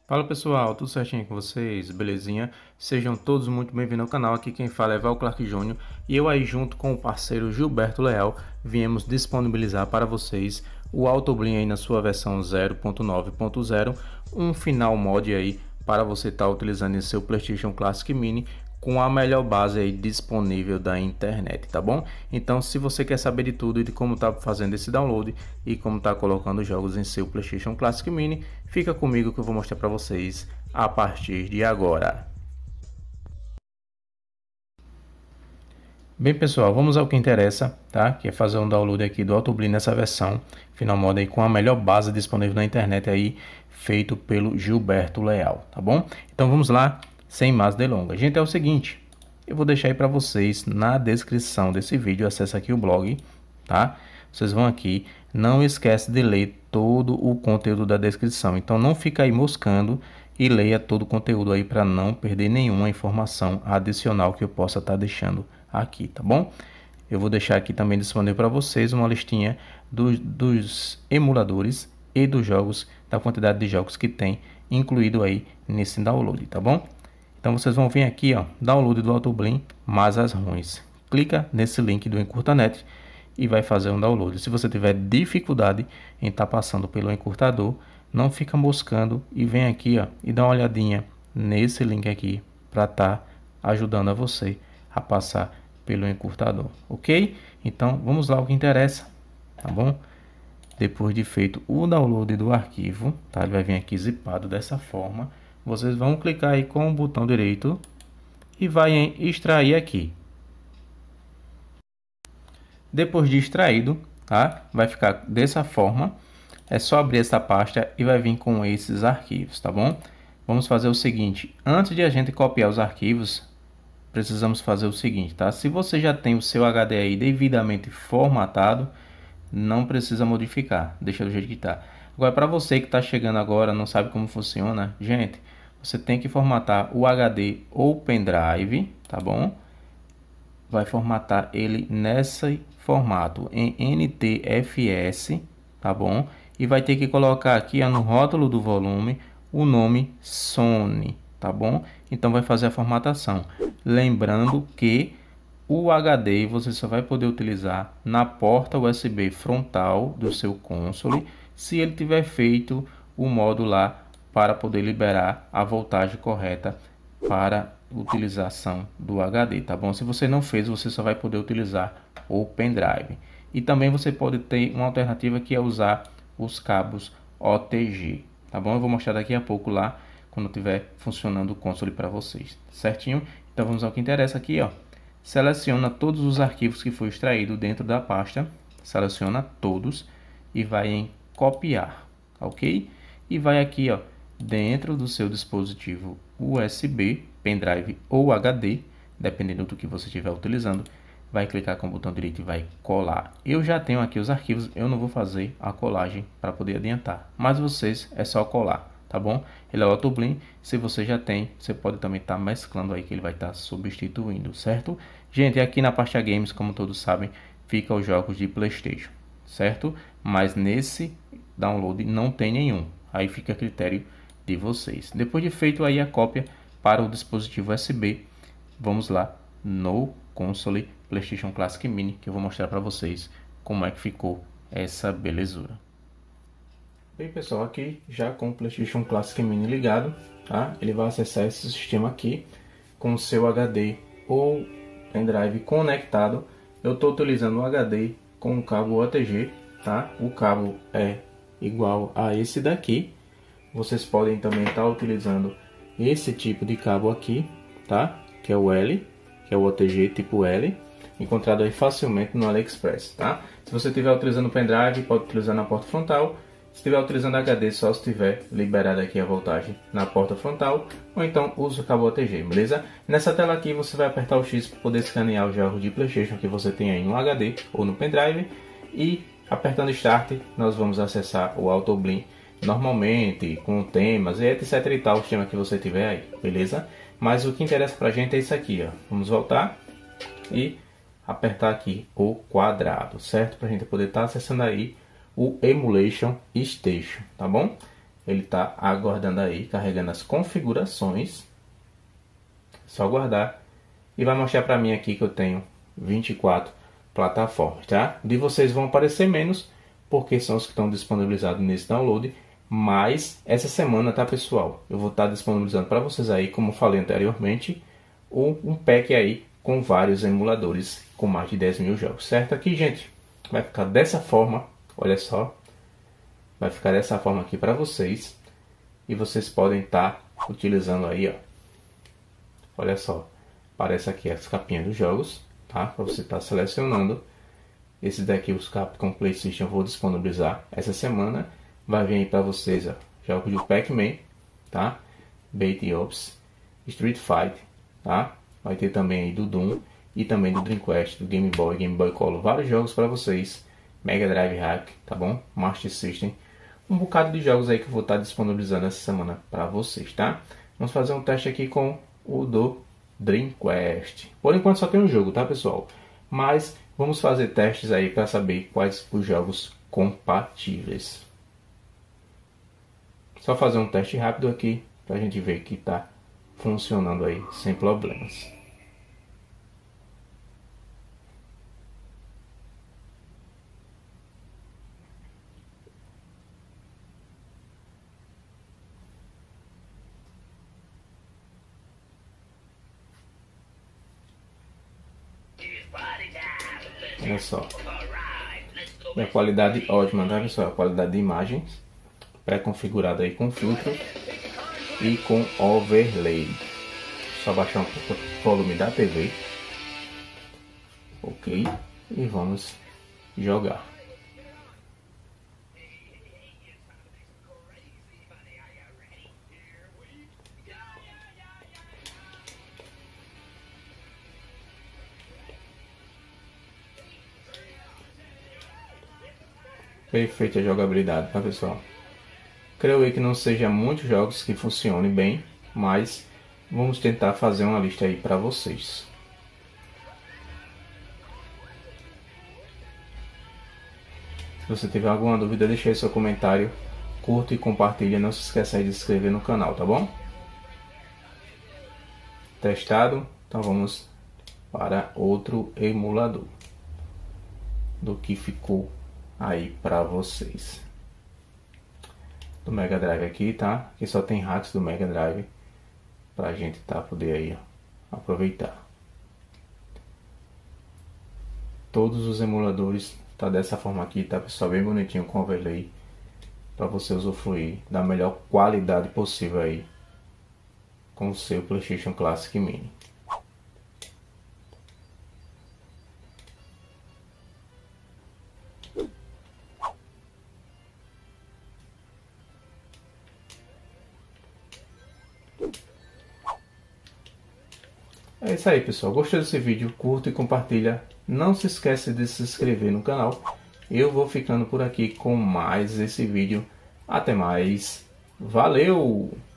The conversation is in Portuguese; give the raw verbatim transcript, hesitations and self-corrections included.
Fala pessoal, tudo certinho com vocês? Belezinha? Sejam todos muito bem-vindos ao canal. Aqui quem fala é Val Clark Júnior e eu aí junto com o parceiro Gilberto Leal viemos disponibilizar para vocês o Autoblin aí na sua versão zero ponto nove ponto zero, um final mod aí para você estar tá utilizando em seu PlayStation Classic Mini com a melhor base aí disponível da internet, tá bom? Então, se você quer saber de tudo e de como tá fazendo esse download e como tá colocando jogos em seu PlayStation Classic Mini, fica comigo que eu vou mostrar para vocês a partir de agora. Bem pessoal, vamos ao que interessa, tá? Que é fazer um download aqui do Autoblin nessa versão final mod aí com a melhor base disponível na internet aí, feito pelo Gilberto Leal, tá bom? Então vamos lá. Sem mais delongas, gente, é o seguinte, eu vou deixar aí para vocês na descrição desse vídeo, acessa aqui o blog, tá? Vocês vão aqui, não esquece de ler todo o conteúdo da descrição, então não fica aí moscando e leia todo o conteúdo aí para não perder nenhuma informação adicional que eu possa estar tá deixando aqui, tá bom? Eu vou deixar aqui também disponível para vocês uma listinha do, dos emuladores e dos jogos, da quantidade de jogos que tem incluído aí nesse download, tá bom? Então vocês vão vir aqui, ó, download do Autoblin, mas as ruins. Clica nesse link do Encurtanet e vai fazer um download. Se você tiver dificuldade em estar tá passando pelo encurtador, não fica moscando e vem aqui, ó, e dá uma olhadinha nesse link aqui para estar tá ajudando a você a passar pelo encurtador, ok? Então vamos lá o que interessa, tá bom? Depois de feito o download do arquivo, tá? Ele vai vir aqui zipado dessa forma. Vocês vão clicar aí com o botão direito e vai em extrair aqui. Depois de extraído, tá? Vai ficar dessa forma. É só abrir essa pasta e vai vir com esses arquivos, tá bom? Vamos fazer o seguinte, antes de a gente copiar os arquivos, precisamos fazer o seguinte, tá? Se você já tem o seu H D aí devidamente formatado, não precisa modificar, deixa do jeito que está. Agora, para você que está chegando agora, não sabe como funciona, gente, você tem que formatar o H D ou pendrive, tá bom? Vai formatar ele nesse formato, em N T F S, tá bom? E vai ter que colocar aqui ó, no rótulo do volume o nome Sony, tá bom? Então vai fazer a formatação. Lembrando que o H D você só vai poder utilizar na porta U S B frontal do seu console se ele tiver feito o modo lá para poder liberar a voltagem correta para utilização do H D, tá bom? Se você não fez, você só vai poder utilizar o pendrive. E também você pode ter uma alternativa que é usar os cabos O T G, tá bom? Eu vou mostrar daqui a pouco lá quando tiver funcionando o console para vocês, certinho? Então vamos ao que interessa aqui, ó. Seleciona todos os arquivos que foi extraído dentro da pasta, seleciona todos e vai em copiar, ok? E vai aqui, ó, dentro do seu dispositivo U S B, pendrive ou H D, dependendo do que você estiver utilizando, vai clicar com o botão direito e vai colar. Eu já tenho aqui os arquivos, eu não vou fazer a colagem para poder adiantar, mas vocês é só colar, tá bom? Ele é o Autoblin, se você já tem, você pode também estar tá mesclando aí que ele vai estar tá substituindo, certo? Gente, aqui na pasta Games, como todos sabem, fica os jogos de PlayStation, certo? Mas nesse download não tem nenhum, aí fica a critério de vocês. Depois de feito aí a cópia para o dispositivo U S B, vamos lá no console PlayStation Classic Mini, que eu vou mostrar para vocês como é que ficou essa belezura. Bem pessoal, aqui já com o PlayStation Classic Mini ligado, tá? Ele vai acessar esse sistema aqui com o seu H D ou pendrive conectado. Eu estou utilizando o H D com o cabo O T G, tá? O cabo é igual a esse daqui. Vocês podem também estar utilizando esse tipo de cabo aqui, tá? Que é o L, que é o O T G tipo L, encontrado aí facilmente no AliExpress, tá? Se você estiver utilizando o pendrive, pode utilizar na porta frontal. Se estiver utilizando H D, só se estiver liberado aqui a voltagem na porta frontal, ou então use o cabo O T G, beleza? Nessa tela aqui você vai apertar o X para poder escanear os jogos de PlayStation que você tem aí no H D ou no pendrive, e apertando Start nós vamos acessar o Autoblin normalmente, com temas e etc e tal, o tema que você tiver aí, beleza? Mas o que interessa pra gente é isso aqui, ó. Vamos voltar e apertar aqui o quadrado, certo? Pra gente poder estar tá acessando aí o Emulation Station, tá bom? ele está aguardando aí, carregando as configurações. Só aguardar e vai mostrar para mim aqui que eu tenho vinte e quatro plataformas, tá? De vocês vão aparecer menos, porque são os que estão disponibilizados nesse download. Mas essa semana, tá, pessoal, eu vou estar disponibilizando para vocês aí, como falei anteriormente, um pack aí com vários emuladores com mais de dez mil jogos, certo? Aqui, gente, vai ficar dessa forma, olha só, vai ficar dessa forma aqui para vocês, e vocês podem estar utilizando aí, ó, olha só, aparece aqui as capinhas dos jogos, tá? Para você estar selecionando. Esse daqui, os Capcom PlayStation, eu vou disponibilizar essa semana. Vai vir aí para vocês, ó, jogos do Pac-Man, tá? Beat Ops, Street Fighter, tá? Vai ter também aí do Doom e também do Dreamcast, do Game Boy, Game Boy Color. Vários jogos para vocês. Mega Drive Hack, tá bom? Master System. Um bocado de jogos aí que eu vou estar disponibilizando essa semana para vocês, tá? Vamos fazer um teste aqui com o do Dreamcast. Por enquanto só tem um jogo, tá, pessoal? Mas vamos fazer testes aí para saber quais os jogos compatíveis. Só fazer um teste rápido aqui para a gente ver que está funcionando aí sem problemas. Olha só. E a qualidade ótima, tá, pessoal? A qualidade de imagens pré-configurada aí com filtro e com overlay. Só baixar um pouco o volume da T V. Ok. E vamos jogar. Perfeita a jogabilidade, tá, pessoal? Creio eu que não seja muitos jogos que funcionem bem, mas vamos tentar fazer uma lista aí para vocês. Se você tiver alguma dúvida, deixe aí seu comentário, curta e compartilha. Não se esqueça aí de se inscrever no canal, tá bom? Testado, então vamos para outro emulador do que ficou aí para vocês. Do Mega Drive aqui, tá? Aqui só tem hacks do Mega Drive pra gente tá poder aí, ó, aproveitar. Todos os emuladores tá dessa forma aqui, tá, pessoal? Bem bonitinho com overlay para você usufruir da melhor qualidade possível aí com o seu PlayStation Classic Mini. É isso aí, pessoal. Gostou desse vídeo? Curta e compartilha. Não se esqueça de se inscrever no canal. Eu vou ficando por aqui com mais esse vídeo. Até mais. Valeu!